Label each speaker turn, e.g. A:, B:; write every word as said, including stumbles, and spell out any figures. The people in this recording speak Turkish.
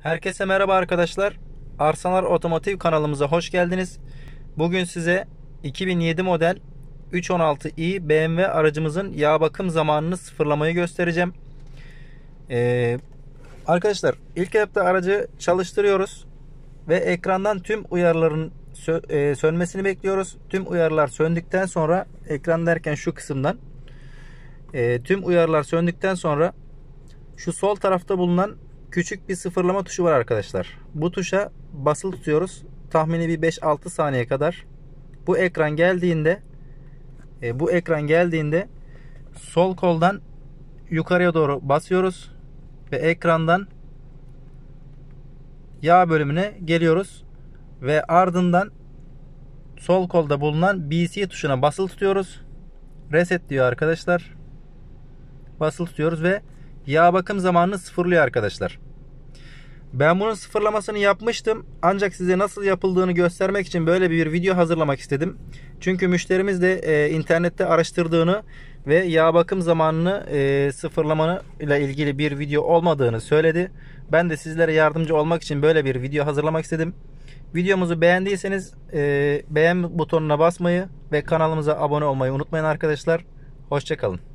A: Herkese merhaba arkadaşlar. Arsalar Otomotiv kanalımıza hoş geldiniz. Bugün size iki bin yedi model üç on altı i B M W aracımızın yağ bakım zamanını sıfırlamayı göstereceğim. Ee, arkadaşlar ilk etapta aracı çalıştırıyoruz ve ekrandan tüm uyarıların sö e, sönmesini bekliyoruz. Tüm uyarılar söndükten sonra, ekran derken şu kısımdan, e, tüm uyarılar söndükten sonra şu sol tarafta bulunan küçük bir sıfırlama tuşu var arkadaşlar. Bu tuşa basılı tutuyoruz. Tahmini bir beş altı saniye kadar. Bu ekran geldiğinde e, bu ekran geldiğinde sol koldan yukarıya doğru basıyoruz ve ekrandan yağ bölümüne geliyoruz ve ardından sol kolda bulunan B C tuşuna basılı tutuyoruz. Reset diyor arkadaşlar. Basılı tutuyoruz ve yağ bakım zamanını sıfırlıyor arkadaşlar. Ben bunun sıfırlamasını yapmıştım. Ancak size nasıl yapıldığını göstermek için böyle bir video hazırlamak istedim. Çünkü müşterimiz de e, internette araştırdığını ve yağ bakım zamanını e, sıfırlama ile ilgili bir video olmadığını söyledi. Ben de sizlere yardımcı olmak için böyle bir video hazırlamak istedim. Videomuzu beğendiyseniz e, beğen butonuna basmayı ve kanalımıza abone olmayı unutmayın arkadaşlar. Hoşça kalın.